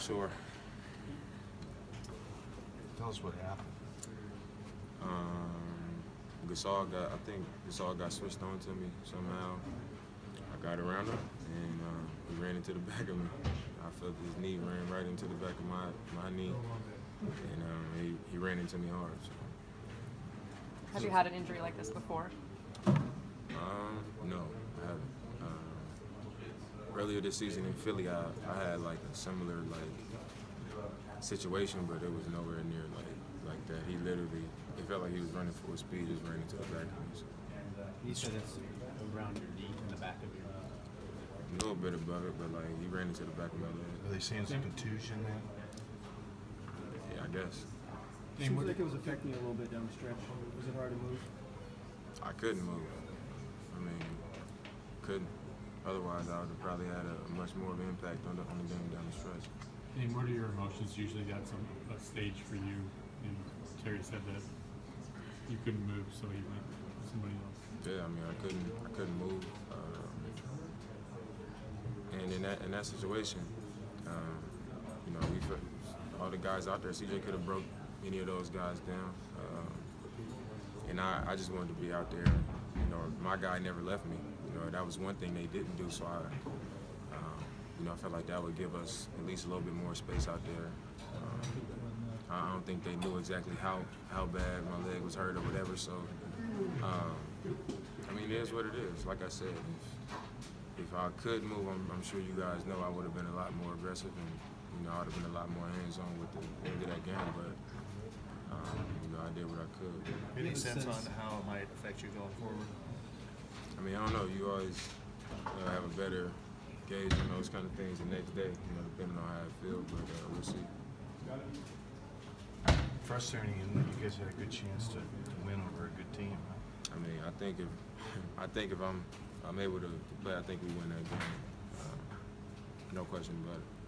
sure. Tell us what happened. I think Gasol got switched on to me somehow. I got around him, and he ran into the back of me. I felt his knee ran right into the back of my knee, and he ran into me hard. So. Have you had an injury like this before? No, I haven't. Earlier this season in Philly, I had like a similar situation, but it was nowhere near like that. He literally, it felt like he was running full speed, just ran into the back of me. So. You said it's around your knee, in the back of your knee. A little bit above it, but like he ran into the back of my leg. Are they saying it's a contusion then? Yeah, I guess. Seems like it was affecting you a little bit down the stretch. Was it hard to move? I couldn't move. I mean, couldn't. Otherwise, I would have probably had a much more of an impact on the game down the stretch. And what are your emotions usually? That's a stage for you. And Terry said that you couldn't move, so he went with somebody else. Yeah, I mean, I couldn't move. And in that situation, you know, all the guys out there, CJ could have broke any of those guys down. And I just wanted to be out there. You know, my guy never left me. You know, that was one thing they didn't do. So you know, I felt like that would give us at least a little bit more space out there. I don't think they knew exactly how bad my leg was hurt or whatever. So, I mean, it is what it is. Like I said, if I could move, I'm sure you guys know I would have been a lot more aggressive, and you know, I'd have been a lot more hands-on with the end of that game. But you know, I did what I could. Any sense on how it might affect you going forward? I mean, I don't know. You always have a better gauge on those kind of things the next day, you know, depending on how I feel. But we'll see. Frustrating, and you guys had a good chance to win over a good team. I mean, I think if I'm able to play, I think we win that game. No question about it.